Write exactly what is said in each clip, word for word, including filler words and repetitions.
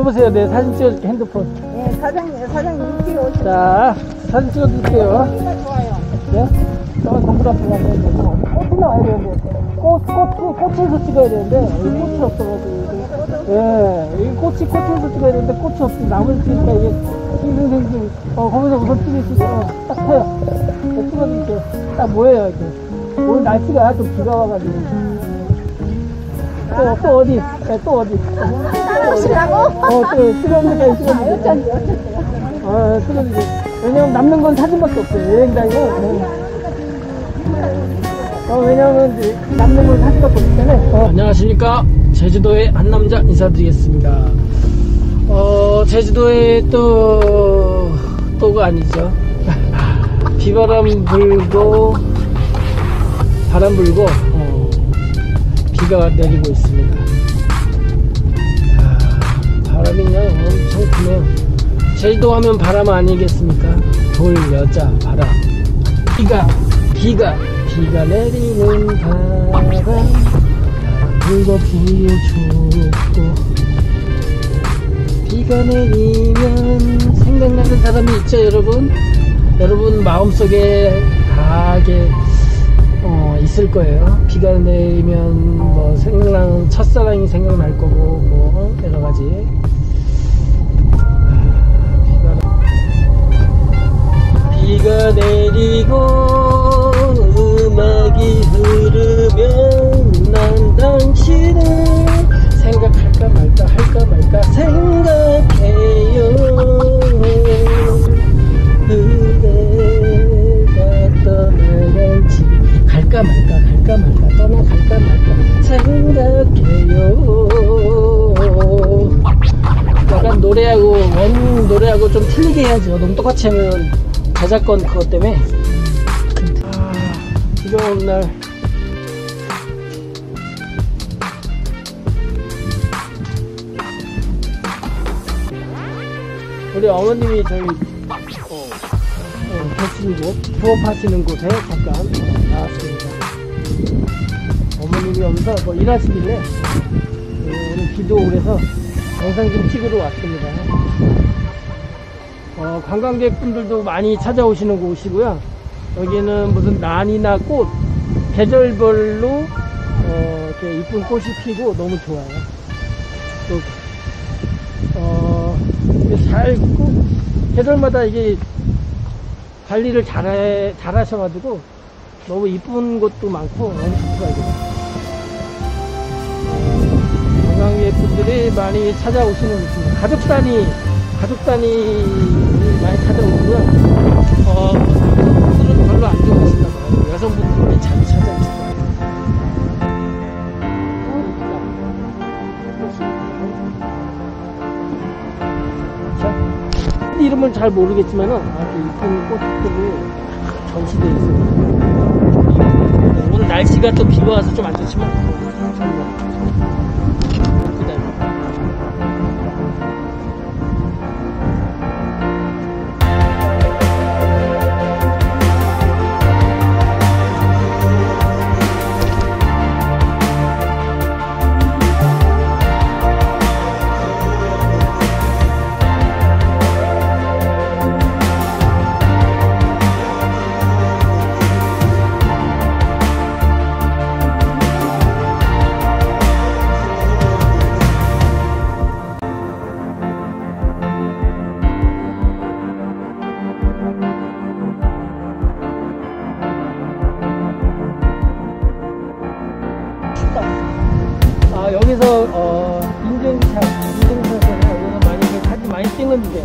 여보세요. 네, 사진 찍어줄게, 핸드폰. 네, 사장님, 사장님 이쪽에 오시면. 자, 사진 찍어줄게요. 좋아요. 네? 저거 동굴 앞에 가야 되고, 꽃이 나와야 되는데, 꽃, 꽃, 꽃에서 찍어야 되는데, 여기 꽃이 없어가지고. 예, 이 꽃이, 꽃에서 찍어야 되는데, 꽃이 없어. 나무를 찍으니까 이게, 싱싱생싱, 어, 거기서 우선 찍으시고, 어, 딱 서요. 네, 찍어줄게요. 딱 뭐예요, 이렇게. 오늘 날씨가 좀 비가 와가지고. 또, 또 어디? 네, 또 어디? 오시라고? 어, 또 찍어줄게요, 찍어줄게요. 어, 찍어줄게요. 왜냐면 남는 건 사진밖에 없어요. 여행 다니고. 어, 왜냐면 이제 남는 건 사진밖에 없기 때문에. 어. 안녕하십니까. 제주도의 한 남자 인사드리겠습니다. 어, 제주도에 또, 또가 아니죠. 비바람 불고, 바람 불고, 어, 비가 내리고 있습니다. 아, 바람이 그냥 엄청 크네요. 제주도 하면 바람 아니겠습니까? 돌, 여자, 바람. 비가, 비가, 비가 내리는 바람. 불고 부여주고. 비가 내리면 생각나는 사람이 있죠, 여러분? 여러분 마음속에 다하게 어, 있을 거예요. 비가 내리면 뭐 생각나는 첫사랑이 생각날 거고, 뭐 여러 가지. 비가 내리고 음악이 흐르면 난 당신을 생각할까 말까 할까 말까 생각해요. 그대가 떠나갈지 갈까 말까 갈까 말까 떠나갈까 말까 생각해요. 약간 노래하고 원 노래하고 좀 틀리게 해야죠. 너무 똑같이 하면 저작권 그것 때문에. 아, 비가 오는 날 우리 어머님이 저희 어, 어, 계신 곳 부업하시는 곳에 잠깐 어, 나왔습니다. 어머님이 여기서 뭐 일하시길래 어, 오늘 비도 오고 그래서 영상 좀 찍으러 왔습니다. 어, 관광객분들도 많이 찾아오시는 곳이고요. 여기는 무슨 난이나 꽃, 계절별로 어, 이렇게 이쁜 꽃이 피고 너무 좋아요. 또, 어, 잘, 꼭, 계절마다 이게 관리를 잘, 잘 하셔가지고 너무 이쁜 곳도 많고 너무 좋더라고요. 관광객분들이 많이 찾아오시는 곳입니다. 가족 단위, 가족 단위 많이 찾아오고요. 어, 남성분들은 별로 안 좋아하시나 봐요. 여성분들이 잘 찾아오시고. 이름은 잘 모르겠지만은 아주 이쁜 꽃들이 전시되어 있습니다. 오늘 날씨가 또 비가 와서 좀 안 좋지만 정말 아, 여기서 어, 인증샷, 인증샷을 여기서 많이 사진 많이 찍는데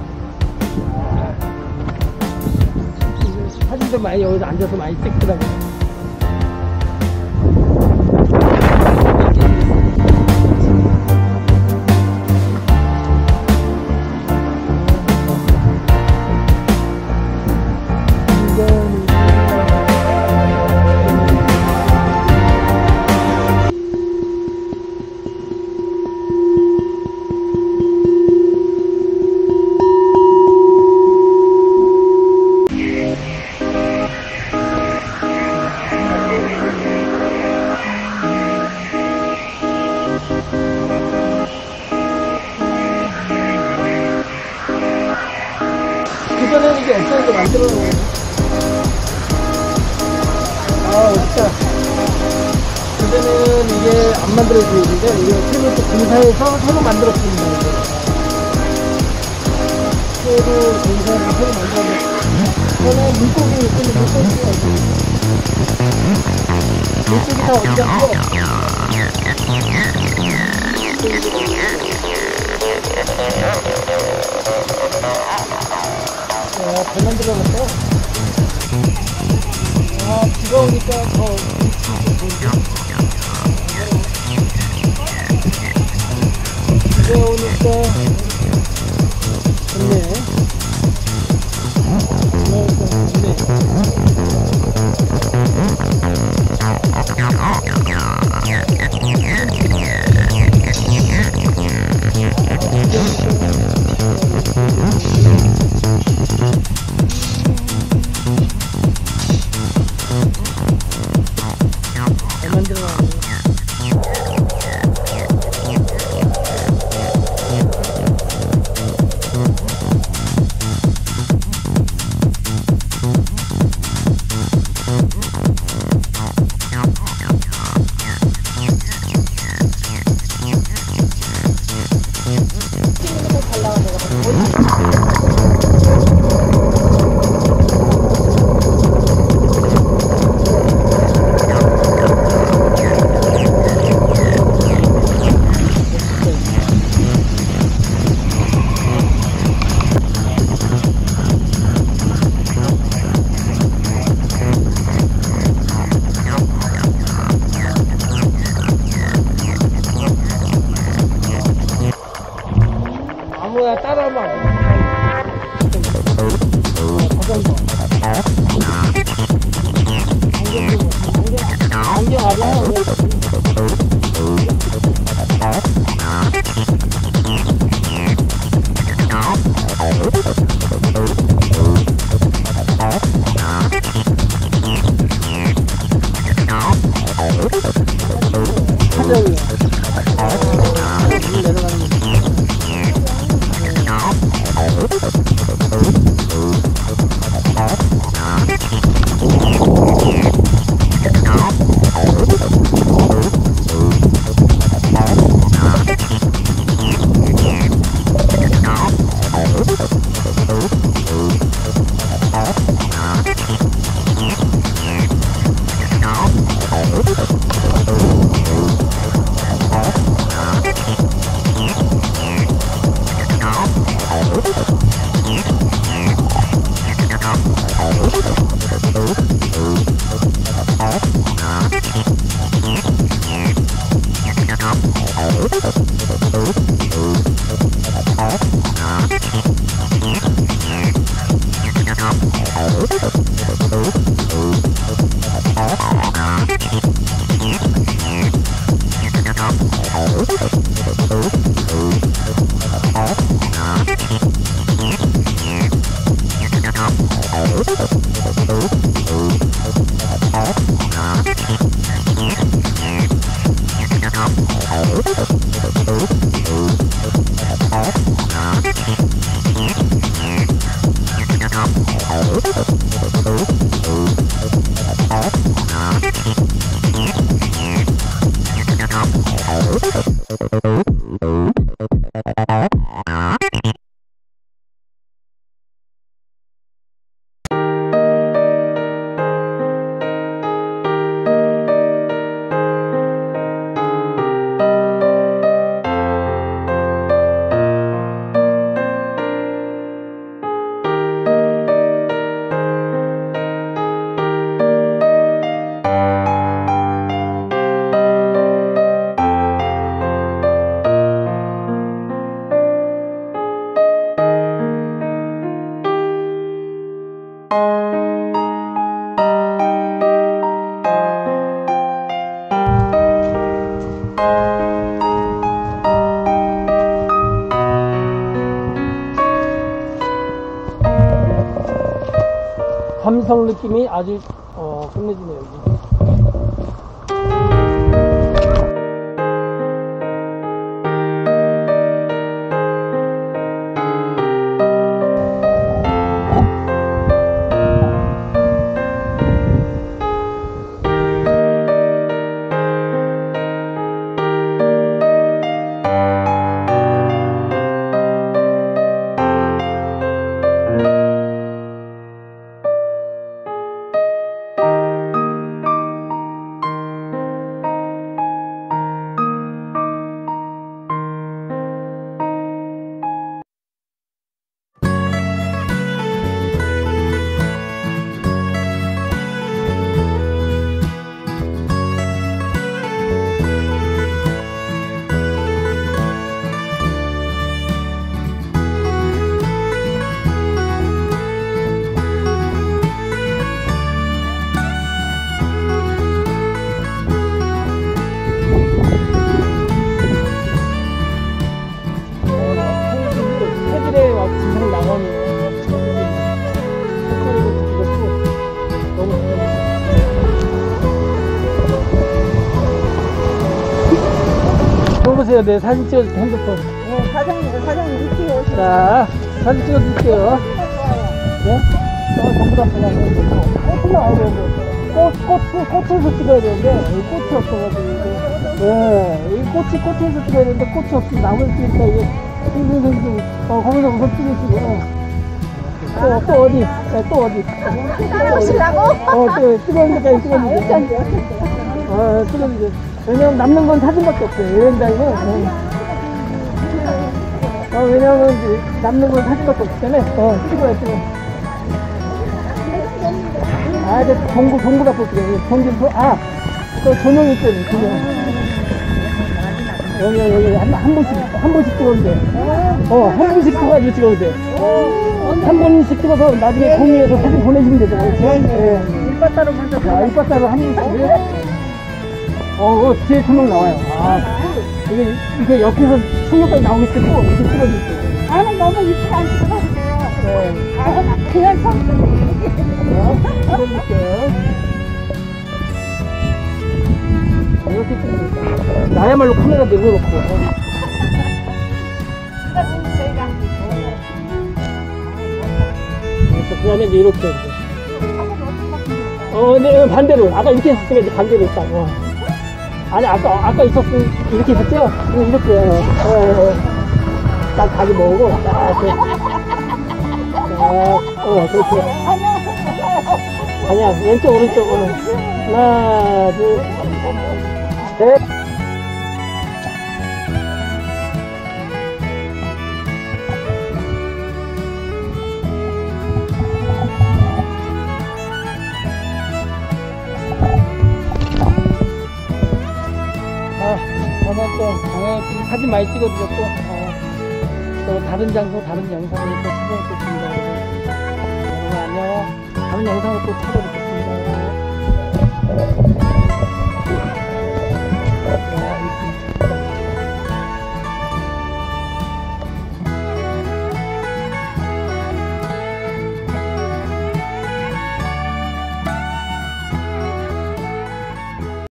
사진도 많이 여기서 앉아서 많이 찍더라고요. 없었는데 만들어놓은 아, 진짜. 그전에는 이게 안 만들어지는데, 이게 새로 또 공사해서 새로 만들었습니다, 이게. 새로 공사해서 새로 만들었는데, 전에 물고기 있으면 물고기가 있어. 물고기 다 어디 갔어? 아, 잘 만들어놨어. 아, 비가 오니까 더 비가 오니까 좋네. 아무나 따라하면 안 돼. 자전거. 안경 알아? 사정이야. 내려가는 거. 감성 느낌이 아주 어, 끝내주네요. 여기. 오세요. 네, 사진 찍어줄게, 핸드폰. 네, 사장님, 사장님 일찍 오시고. 자, 사진 찍어줄게요. 네? 저 전부 다 들어가고, 꽃이 나와야 되는데, 꽃, 꽃, 꽃에서 찍어야 되는데, 이 꽃이 없어가지고, 예, 이 꽃이, 꽃에서 찍어야 되는데, 꽃이 없이 나무를 찍으니까 이게, 싱싱싱싱, 어, 거기서 우선 찍으시고, 또, 또 어디? 네, 또 어디? 따라오시라고? 어, 또, 찍었는 데까지 찍었는데. 어, 찍었는데. 왜냐면 남는 건 사진밖에 없어요. 여행다니는. 어, 왜냐면 이제 남는 건 사진밖에 없기 때문에, 어, 찍어요, 찍어. 아, 이제 동구, 동구 갖고 찍어요. 동구, 아, 또 조명이 있거든요, 조명. 여기, 여기, 한, 한 번씩, 한 번씩 찍어도 돼. 어, 한 번씩 찍어가지고 찍어도 돼. 한 번씩 찍어서 나중에 공유해서 사진 보내주면 되잖아요. 예. 일바따로 먼저. 자, 이빠따로 한 번씩. 어, 어, 뒤에 조명 나와요. 아, 이게, 이게 옆에서 청력까지 나오게 찍고, 이렇게 찍어줄게요. 아니, 너무 이쁘게 안 찍어주세요. 네. 아, 그냥 서 자, 찍어줄게요. 이렇게 찍어줄게요. 나야말로 카메라 내려놓고. 저희가. 그 다음에 이제 이렇게. 이제. 어, 네, 반대로. 아까 이렇게 했으니까 이제 반대로 딱. 어. 아니, 아까, 아까 있었으면 이렇게 했었죠? 이거 이렇게. 어, 어, 어. 딱 가지 모으고, 딱, 이렇게. 딱, 어, 그렇게. 아니야, 왼쪽, 오른쪽. 어. 하나, 둘, 셋. 아, 오늘 또 어, 사진 많이 찍어드렸고, 어, 또 다른 장소, 다른 영상을 또 찾아뵙겠습니다. 여러분 안녕. 다른 영상을 또 찾아뵙겠습니다.